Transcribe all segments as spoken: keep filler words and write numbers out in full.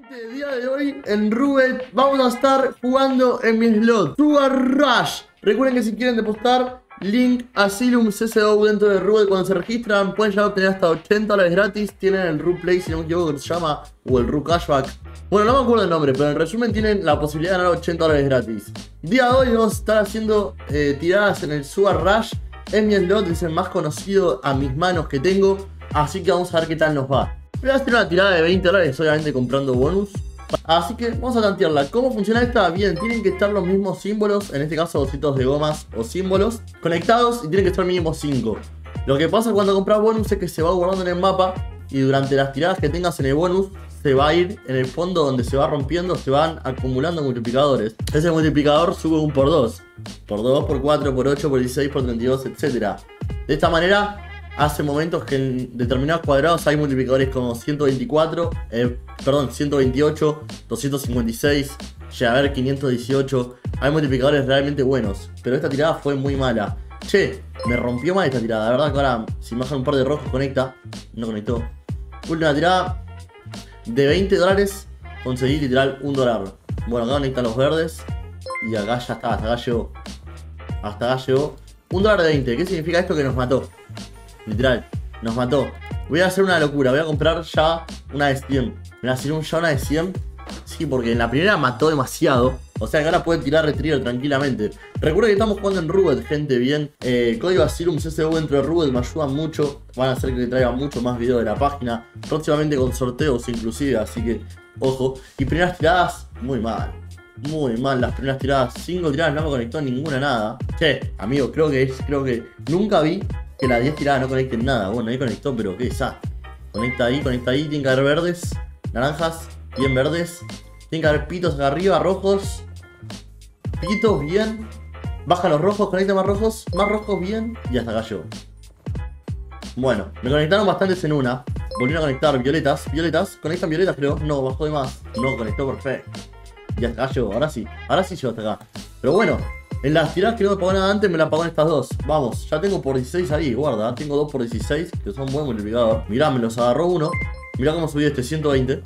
Gente, el día de hoy en Rubet vamos a estar jugando en mi slot Sugar Rush. Recuerden que si quieren depositar link Asylum C S O dentro de Rubet, cuando se registran pueden ya obtener hasta ochenta dólares gratis. Tienen el Ru Play, si no me equivoco, que se llama, o el Ru Cashback. Bueno, no me acuerdo el nombre, pero en resumen tienen la posibilidad de ganar ochenta dólares gratis. El día de hoy vamos a estar haciendo eh, tiradas en el Sugar Rush. Es mi slot, es el más conocido a mis manos que tengo, así que vamos a ver qué tal nos va. Voy a hacer una tirada de veinte dólares, obviamente comprando bonus. Así que vamos a tantearla. ¿Cómo funciona esta? Bien, tienen que estar los mismos símbolos, en este caso ositos de gomas o símbolos, conectados y tienen que estar mínimo cinco. Lo que pasa cuando compras bonus es que se va guardando en el mapa y durante las tiradas que tengas en el bonus se va a ir en el fondo donde se va rompiendo, se van acumulando multiplicadores. Ese multiplicador sube un por dos. Por dos, por cuatro, por ocho, por dieciséis, por treinta y dos, etcétera. De esta manera hace momentos que en determinados cuadrados hay multiplicadores como ciento veinticuatro, eh, perdón, ciento veintiocho, doscientos cincuenta y seis, llega a haber quinientos dieciocho. Hay multiplicadores realmente buenos, pero esta tirada fue muy mala. Che, me rompió mal esta tirada, la verdad que ahora si me bajan un par de rojos conecta. No conectó. Última tirada de veinte dólares, conseguí literal un dólar. Bueno, acá conectan los verdes y acá ya está, hasta acá llegó. Hasta acá llegó. Un dólar de veinte, ¿qué significa esto? Que nos mató. Literal, nos mató. Voy a hacer una locura, voy a comprar ya una de cien. Me va a hacer un ya una de cien. Sí, porque en la primera mató demasiado. O sea que ahora pueden tirar retriever tranquilamente. Recuerden que estamos jugando en Rubet, gente, bien. eh, Código Asylum C S O dentro de Rubet me ayudan mucho. Van a hacer que traiga mucho más videos de la página. Próximamente con sorteos inclusive, así que ojo. Y primeras tiradas, muy mal. Muy mal las primeras tiradas. Cinco tiradas, no me conectó ninguna nada. Che, amigo, creo que es, creo que nunca vi que las diez tiradas no conecten nada. Bueno, ahí conectó, pero qué desastre. Conecta ahí, conecta ahí. Tiene que haber verdes, naranjas, bien verdes. Tiene que haber pitos acá arriba, rojos. Pitos, bien. Baja los rojos, conecta más rojos. Más rojos, bien. Y hasta acá llegó. Bueno, me conectaron bastantes en una. Volvieron a conectar violetas. Violetas, conectan violetas creo. No, bajó de más. No, conectó perfecto. Y hasta acá llegó, ahora sí. Ahora sí llegó hasta acá. Pero bueno, en las tiradas que no me pagó nada antes, me la pagó en estas dos. Vamos, ya tengo por dieciséis ahí, guarda. Tengo dos por dieciséis, que son buen multiplicador. Mirá, me los agarró uno. Mirá cómo subí este, ciento veinte.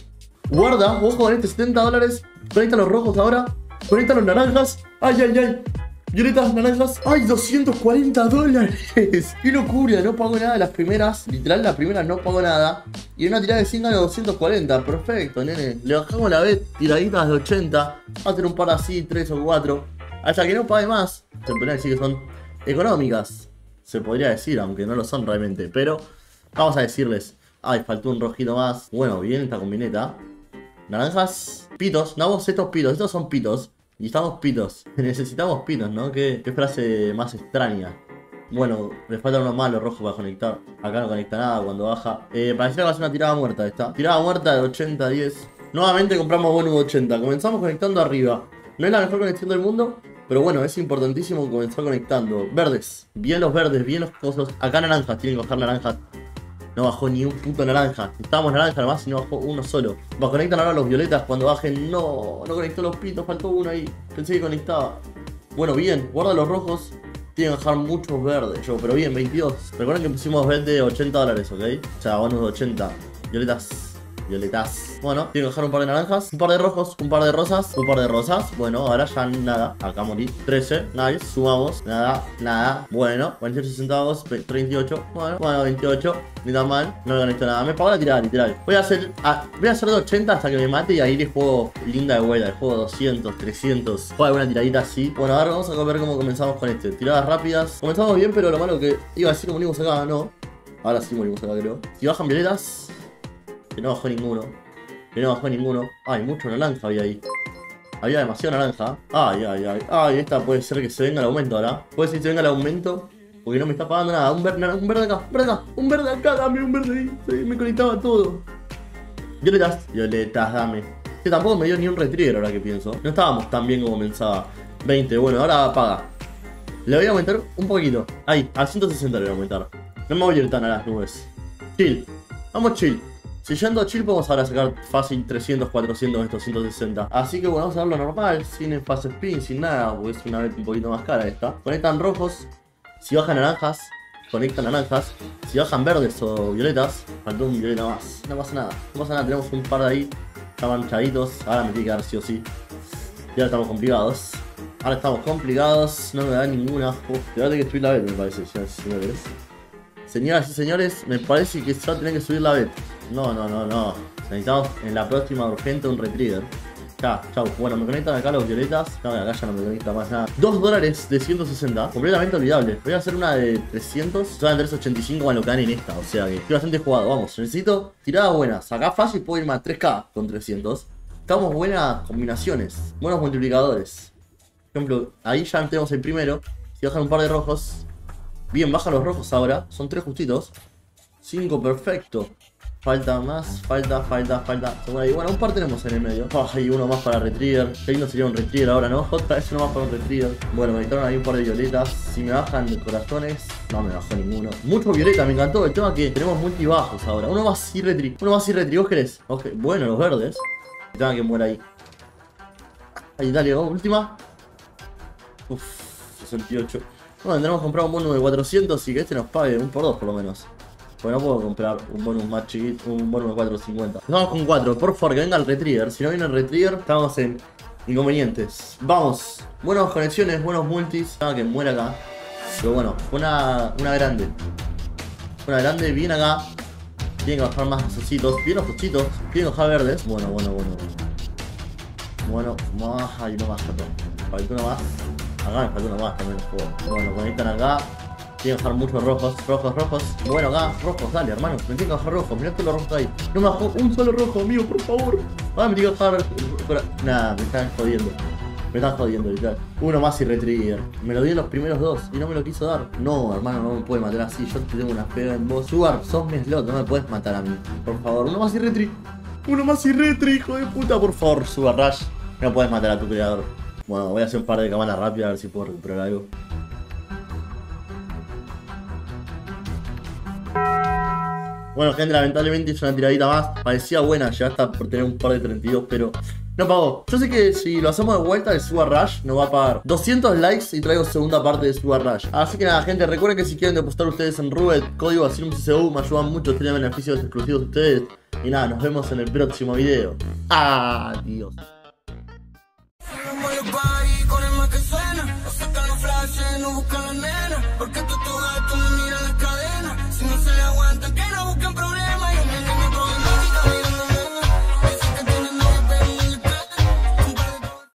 Guarda, ojo con este, setenta dólares. Conecta los rojos ahora. Conecta los naranjas. Ay, ay, ay. Violetas, naranjas. Ay, doscientos cuarenta dólares. Qué locura, no pagó nada las primeras. Literal, la primera no pagó nada. Y en una tirada de cien ganó doscientos cuarenta. Perfecto, nene. Le bajamos la B, tiraditas de ochenta. Va a tener un par así, tres o cuatro. Hasta que no pague más. Se podría decir que son económicas. Se podría decir, aunque no lo son realmente. Pero vamos a decirles. Ay, faltó un rojito más. Bueno, bien esta combineta. Naranjas. Pitos. No, vos estos pitos. Estos son pitos. Y estamos pitos. Necesitamos pitos, ¿no? ¿Qué, qué frase más extraña? Bueno, le falta uno más, los rojos para conectar. Acá no conecta nada cuando baja. Eh, parecía que va a ser una tirada muerta esta. Tirada muerta de ochenta a diez. Nuevamente compramos bonus de ochenta. Comenzamos conectando arriba. No es la mejor conexión del mundo, pero bueno, es importantísimo comenzar conectando. Verdes. Bien los verdes, bien los cosos. Acá naranjas, tienen que bajar naranjas. No bajó ni un puto naranja. Estábamos naranja nomás y no bajó uno solo. Va, conectan ahora los violetas cuando bajen. No, no conectó los pitos, faltó uno ahí. Pensé que conectaba. Bueno, bien, guarda los rojos. Tienen que bajar muchos verdes, yo, pero bien, veintidós. Recuerden que pusimos bet de ochenta dólares, ¿ok? O sea, bonus de ochenta. Violetas. Violetas. Bueno, tiene que bajar un par de naranjas, un par de rojos, un par de rosas, un par de rosas. Bueno, ahora ya nada. Acá morí. trece, nice. Sumamos. Nada, nada. Bueno, cuarenta y ocho centavos, treinta y ocho. Bueno, bueno, veintiocho. Ni tan mal. No le conecto nada. Me pagó la tirada, literal. Voy a hacer. Ah, voy a hacer de ochenta hasta que me mate y ahí le juego linda de vuelta. Le juego doscientos, trescientos. Juego alguna tiradita así. Bueno, ahora vamos a ver cómo comenzamos con este. Tiradas rápidas. Comenzamos bien, pero lo malo que iba a decir que morimos acá, no. Ahora sí morimos acá, creo. Si bajan violetas. Que no bajó ninguno. Que no bajó ninguno. Ay, mucho naranja había ahí. Había demasiado naranja. Ay, ay, ay. Ay, esta puede ser que se venga el aumento ahora. Puede ser que se venga el aumento. Porque no me está pagando nada. Un verde, un verde acá, un verde acá. Un verde acá, dame un verde ahí. Sí, me conectaba todo. Violetas. Violetas, dame. Que tampoco me dio ni un retriever ahora que pienso. No estábamos tan bien como pensaba. veinte, bueno, ahora paga. Le voy a aumentar un poquito. Ahí, a ciento sesenta le voy a aumentar. No me voy a ir tan a las nubes. Chill. Vamos chill. Si yendo a chill podemos ahora sacar fácil trescientos, cuatrocientos, estos ciento sesenta. Así que bueno, vamos a verlo normal, sin fast spin, sin nada, porque es una vez un poquito más cara esta. Conectan rojos, si bajan naranjas, conectan naranjas. Si bajan verdes o violetas, faltó un violeta más. No pasa nada, no pasa nada, tenemos un par de ahí. Ya manchaditos. Ahora me tiene que dar sí o sí. Ya estamos complicados. Ahora estamos complicados. No me da ninguna. Uf, te voy a tener que subir la bet, me parece, señoras y señores. Señoras y señores, me parece que se va a tener que subir la bet. No, no, no, no. Necesitamos en la próxima urgente un retrigger. Ya, chau. Bueno, me conectan acá los violetas. No, acá ya no me conecta más nada. dos dólares de ciento sesenta. Completamente olvidable. Voy a hacer una de trescientos. Son de trescientos ochenta y cinco con lo que dan en esta. O sea que estoy bastante jugado. Vamos, necesito tiradas buenas. Acá fácil puedo irme a tres K con trescientos. Estamos buenas combinaciones. Buenos multiplicadores. Por ejemplo, ahí ya tenemos el primero. Si bajan un par de rojos. Bien, bajan los rojos ahora. Son tres justitos. cinco, perfecto. Falta más, falta, falta, falta. Y bueno, un par tenemos en el medio. Oh, hay uno más para retrigger. Qué lindo sería un retrigger ahora, ¿no? Otra vez uno más para un retrigger. Bueno, me necesitaron ahí un par de violetas. Si me bajan corazones, no me bajó ninguno. Mucho violeta, me encantó. El tema es que tenemos multibajos ahora. Uno más y retri. Uno más y retri. ¿Vos querés? Ok, bueno, los verdes. El tema es que muera ahí. Ahí, dale, oh, última. Uff, sesenta y ocho. Bueno, tendremos que comprar un bonus de cuatrocientos y que este nos pague un por dos por lo menos. Porque no puedo comprar un bonus más chiquito, un bonus de cuatrocientos cincuenta. Vamos con cuatro, por favor, que venga el retrigger. Si no viene el retrigger, estamos en inconvenientes. Vamos, buenas conexiones, buenos multis. Nada que muera acá. Pero bueno, una, una grande. Una grande, bien acá. Tienen que bajar más ositos, bien los cochitos. Tienen que bajar verdes. Bueno, bueno, bueno. Bueno, más, hay uno más, perdón. Falta uno más. Acá me falta uno más también. Bueno, conectan acá. Tienen que bajar muchos rojos, rojos, rojos. Bueno, acá, rojos, dale, hermano. Me tienen que bajar rojos. Mirá todos los rojos ahí. No me bajó un solo rojo, amigo, por favor. Ah, me tienen que bajar. Nada, me están jodiendo. Me están jodiendo, literal. Uno más y retrigger. Me lo di en los primeros dos y no me lo quiso dar. No, hermano, no me puede matar así. Yo te tengo una pega en vos. Sugar, sos mi slot, no me puedes matar a mí. Por favor, uno más y retri. Uno más y retri, hijo de puta, por favor, Sugar Rush. No puedes matar a tu creador. Bueno, voy a hacer un par de cámaras rápidas a ver si puedo recuperar algo. Bueno, gente, lamentablemente es una tiradita más. Parecía buena, ya hasta por tener un par de treinta y dos, pero no pagó. Yo sé que si lo hacemos de vuelta, el Sugar Rush nos va a pagar doscientos likes y traigo segunda parte de Sugar Rush. Así que nada, gente, recuerden que si quieren depositar ustedes en Rubet, código Asylum C C U, me ayudan mucho, tienen beneficios exclusivos de ustedes. Y nada, nos vemos en el próximo video. Adiós. Con el más que suena, o sacan los flashes, no buscan la nena.